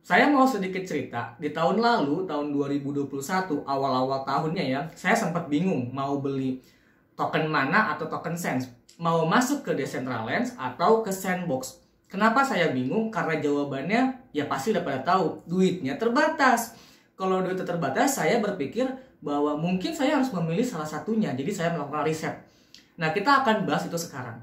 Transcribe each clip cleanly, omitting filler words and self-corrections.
Saya mau sedikit cerita, di tahun lalu, tahun 2021, awal-awal tahunnya ya, saya sempat bingung mau beli token mana atau token Sense. Mau masuk ke Decentraland atau ke Sandbox. Kenapa saya bingung? Karena jawabannya ya pasti udah pada tahu, duitnya terbatas. Kalau duitnya terbatas, saya berpikir bahwa mungkin saya harus memilih salah satunya. Jadi saya melakukan riset. Nah, kita akan bahas itu sekarang.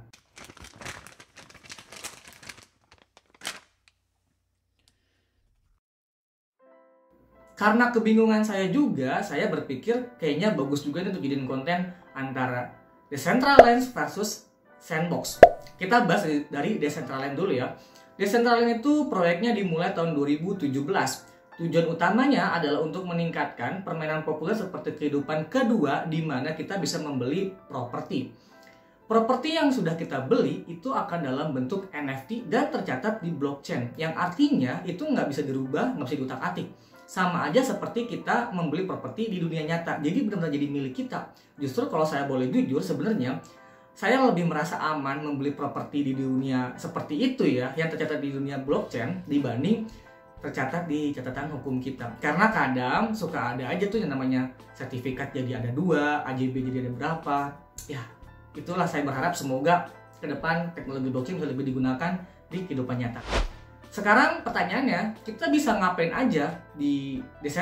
Karena kebingungan saya juga, saya berpikir kayaknya bagus juga nih untuk jadiin konten antara Decentraland versus Sandbox. Kita bahas dari Decentraland dulu ya. Decentraland itu proyeknya dimulai tahun 2017. Tujuan utamanya adalah untuk meningkatkan permainan populer seperti kehidupan kedua di mana kita bisa membeli properti. Properti yang sudah kita beli itu akan dalam bentuk NFT dan tercatat di blockchain. Yang artinya itu nggak bisa dirubah, nggak bisa diutak-atik. Sama aja seperti kita membeli properti di dunia nyata. Jadi benar-benar jadi milik kita. Justru kalau saya boleh jujur, sebenarnya saya lebih merasa aman membeli properti di dunia seperti itu ya, yang tercatat di dunia blockchain dibanding tercatat di catatan hukum kita. Karena kadang suka ada aja tuh yang namanya sertifikat jadi ada 2, AJB jadi ada berapa. Ya, itulah saya berharap semoga ke depan teknologi blockchain bisa lebih digunakan di kehidupan nyata. Sekarang pertanyaannya, kita bisa ngapain aja di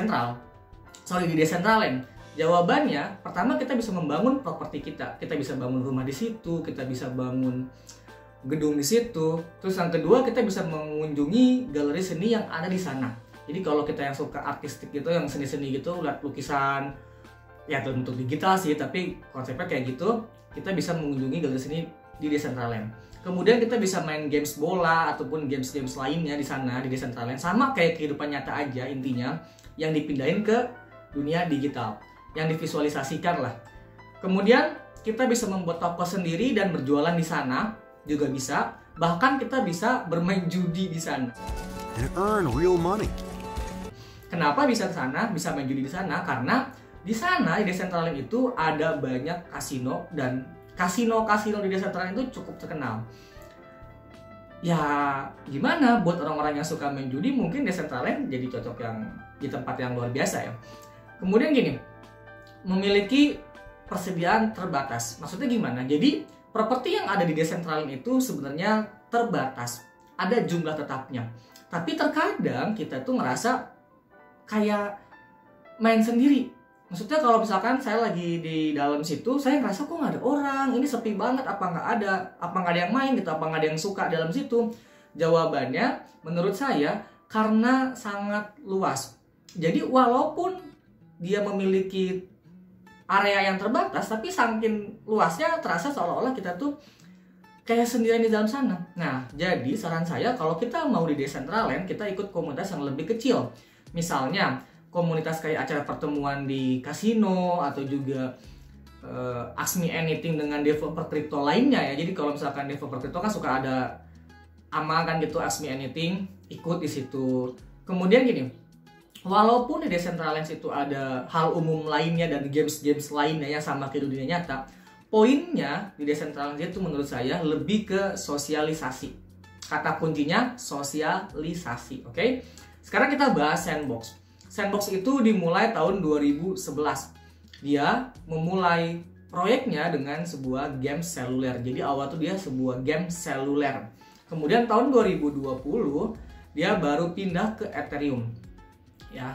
Decentraland? Jawabannya, pertama kita bisa membangun properti kita. Kita bisa bangun rumah di situ, kita bisa bangun gedung di situ. Terus yang kedua, kita bisa mengunjungi galeri seni yang ada di sana. Jadi kalau kita yang suka artistik gitu, yang seni-seni gitu, lihat lukisan, ya dalam bentuk digital sih, tapi konsepnya kayak gitu, kita bisa mengunjungi galeri seni di Decentraland. Kemudian kita bisa main games bola ataupun games-games lainnya di sana di Decentraland, sama kayak kehidupan nyata aja intinya, yang dipindahin ke dunia digital, yang divisualisasikan lah. Kemudian kita bisa membuat toko sendiri dan berjualan di sana juga bisa. Bahkan kita bisa bermain judi di sana. And earn real money. Kenapa bisa ke sana, bisa main judi di sana? Karena di sana di Decentraland itu ada banyak kasino, dan kasino-kasino di Decentraland itu cukup terkenal. Ya gimana buat orang-orang yang suka main judi, mungkin Decentraland jadi cocok yang di tempat yang luar biasa ya. Kemudian gini, memiliki persediaan terbatas. Maksudnya gimana? Jadi properti yang ada di Decentraland itu sebenarnya terbatas, ada jumlah tetapnya. Tapi terkadang kita tuh ngerasa kayak main sendiri. Maksudnya kalau misalkan saya lagi di dalam situ, saya ngerasa kok nggak ada orang, ini sepi banget, apa nggak ada yang main gitu, apa nggak ada yang suka dalam situ? Jawabannya menurut saya karena sangat luas. Jadi walaupun dia memiliki area yang terbatas, tapi saking luasnya terasa seolah-olah kita tuh kayak sendirian di dalam sana. Nah, jadi saran saya kalau kita mau di Decentraland, kita ikut komunitas yang lebih kecil. Misalnya komunitas kayak acara pertemuan di kasino, atau juga Ask Me Anything dengan developer kripto lainnya ya. Jadi kalau misalkan developer kripto kan suka ada amal kan gitu, Ask Me Anything, ikut di situ. Kemudian gini, walaupun di Decentraland itu ada hal umum lainnya dan games-games lainnya yang sama kayak di dunia nyata, poinnya di Decentraland itu menurut saya lebih ke sosialisasi. Kata kuncinya sosialisasi, oke? Sekarang kita bahas Sandbox. Sandbox itu dimulai tahun 2011. Dia memulai proyeknya dengan sebuah game seluler. Jadi awal itu dia sebuah game seluler. Kemudian tahun 2020 dia baru pindah ke Ethereum. Ya.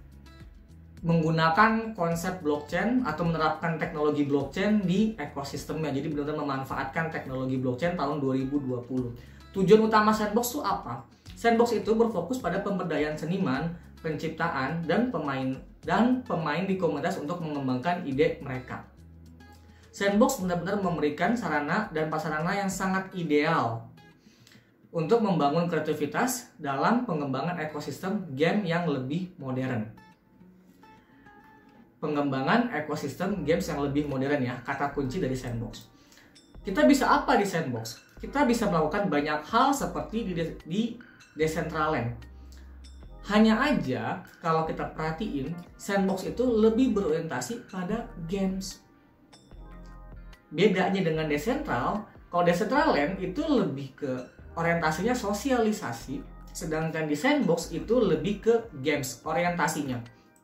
Menggunakan konsep blockchain atau menerapkan teknologi blockchain di ekosistemnya. Jadi benar-benar memanfaatkan teknologi blockchain tahun 2020. Tujuan utama Sandbox itu apa? Sandbox itu berfokus pada pemberdayaan seniman, penciptaan, dan pemain di komunitas untuk mengembangkan ide mereka. Sandbox benar-benar memberikan sarana dan prasarana yang sangat ideal untuk membangun kreativitas dalam pengembangan ekosistem game yang lebih modern. Pengembangan ekosistem games yang lebih modern ya, kata kunci dari Sandbox. Kita bisa apa di Sandbox? Kita bisa melakukan banyak hal seperti di Decentraland. Hanya aja kalau kita perhatiin, Sandbox itu lebih berorientasi pada games. Bedanya dengan Decentral, kalau Decentraland itu lebih ke orientasinya sosialisasi, Sedangkan di Sandbox itu lebih ke games orientasinya.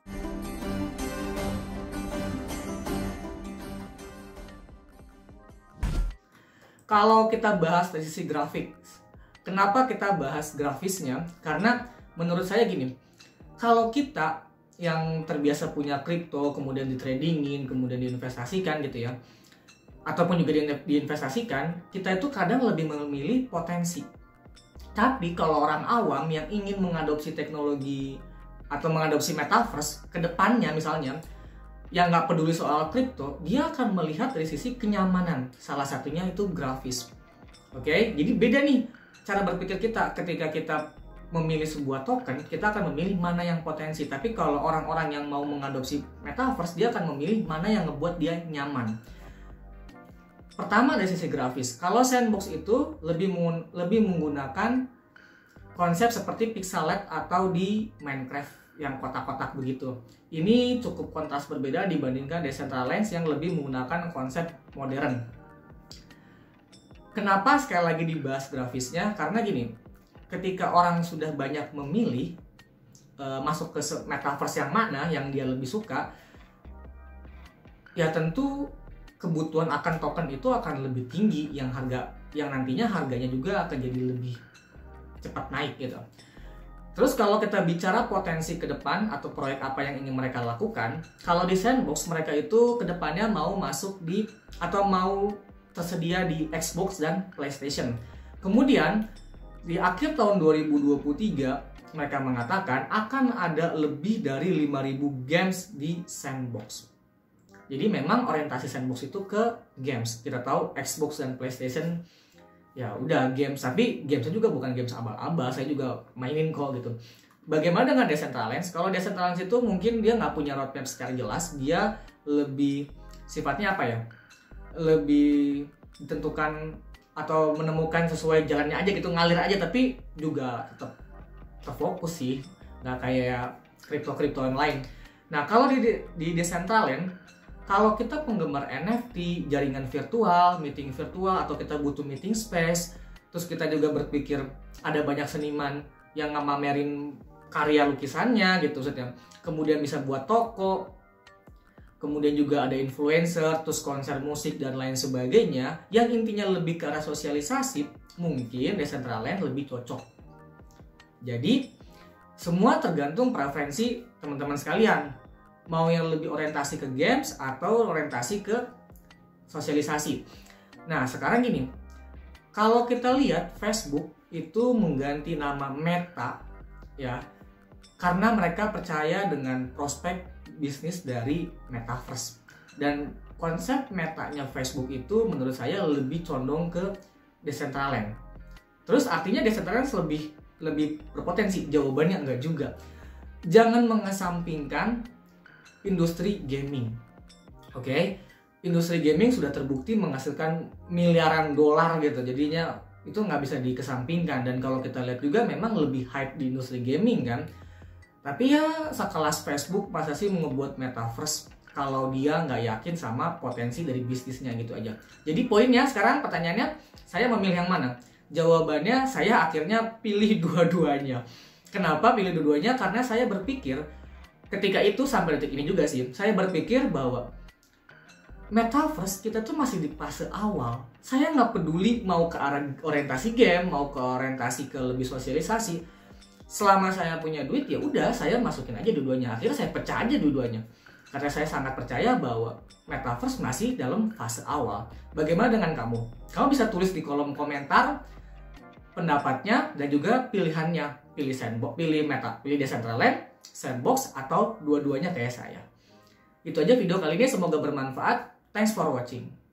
Kalau kita bahas dari sisi grafik, kenapa kita bahas grafisnya? Karena menurut saya gini, kalau kita yang terbiasa punya kripto, kemudian ditradingin, kemudian diinvestasikan gitu ya, ataupun juga diinvestasikan, kita itu kadang lebih memilih potensi. Tapi kalau orang awam yang ingin mengadopsi teknologi atau mengadopsi metaverse ke depannya misalnya, yang nggak peduli soal kripto, dia akan melihat dari sisi kenyamanan. Salah satunya itu grafis. Oke, jadi beda nih cara berpikir kita ketika kita memilih sebuah token, kita akan memilih mana yang potensi. Tapi kalau orang-orang yang mau mengadopsi metaverse, dia akan memilih mana yang ngebuat dia nyaman. Pertama dari sisi grafis, kalau Sandbox itu lebih menggunakan konsep seperti pixelet atau di Minecraft yang kotak-kotak begitu. Ini cukup kontras berbeda dibandingkan Decentraland yang lebih menggunakan konsep modern. Kenapa sekali lagi dibahas grafisnya? Karena gini, ketika orang sudah banyak memilih masuk ke metaverse yang mana yang dia lebih suka, ya tentu kebutuhan akan token itu akan lebih tinggi, yang nantinya harganya juga akan jadi lebih cepat naik gitu. Terus kalau kita bicara potensi ke depan atau proyek apa yang ingin mereka lakukan, kalau di Sandbox mereka itu ke depannya mau masuk di atau mau tersedia di Xbox dan PlayStation. Kemudian di akhir tahun 2023 mereka mengatakan akan ada lebih dari 5.000 games di Sandbox. Jadi memang orientasi Sandbox itu ke games. Kita tahu Xbox dan PlayStation ya udah games, tapi gamesnya juga bukan games abal-abal, saya juga mainin kok gitu. Bagaimana dengan Decentraland? Kalau Decentraland itu mungkin dia nggak punya roadmap secara jelas, dia lebih sifatnya apa ya? Lebih ditentukan atau menemukan sesuai jalannya aja gitu, ngalir aja, tapi juga tetap terfokus sih, nggak kayak kripto-kripto yang lain. Nah kalau di Decentraland, kalau kita penggemar NFT, jaringan virtual, meeting virtual, atau kita butuh meeting space, terus kita juga berpikir ada banyak seniman yang ngamamerin karya lukisannya gitu, maksudnya. Kemudian bisa buat toko, kemudian juga ada influencer, terus konser musik dan lain sebagainya, yang intinya lebih ke arah sosialisasi, mungkin Decentraland lebih cocok. Jadi, semua tergantung preferensi teman-teman sekalian. Mau yang lebih orientasi ke games atau orientasi ke sosialisasi. Nah sekarang gini, kalau kita lihat Facebook itu mengganti nama Meta ya, karena mereka percaya dengan prospek bisnis dari metaverse. Dan konsep metanya Facebook itu menurut saya lebih condong ke Decentraland. Terus artinya Decentraland lebih berpotensi? Jawabannya enggak juga. Jangan mengesampingkan industri gaming. Oke, industri gaming sudah terbukti menghasilkan miliaran dolar gitu, jadinya itu nggak bisa dikesampingkan. Dan kalau kita lihat juga memang lebih hype di industri gaming kan. Tapi ya sekelas Facebook masa sih ngebuat metaverse kalau dia nggak yakin sama potensi dari bisnisnya gitu aja. Jadi poinnya sekarang pertanyaannya, saya memilih yang mana? Jawabannya saya akhirnya pilih dua-duanya. Kenapa pilih dua-duanya? Karena saya berpikir ketika itu sampai detik ini juga sih, saya berpikir bahwa metaverse kita tuh masih di fase awal. Saya nggak peduli mau ke arah orientasi game, mau ke orientasi ke lebih sosialisasi. Selama saya punya duit ya udah, saya masukin aja dua-duanya. Akhirnya saya pecah aja dua-duanya. Karena saya sangat percaya bahwa metaverse masih dalam fase awal. Bagaimana dengan kamu? Kamu bisa tulis di kolom komentar pendapatnya dan juga pilihannya. Pilih Sandbox, pilih Meta, pilih Decentraland, Sandbox, atau dua-duanya kayak saya. Itu aja video kali ini, semoga bermanfaat. Thanks for watching.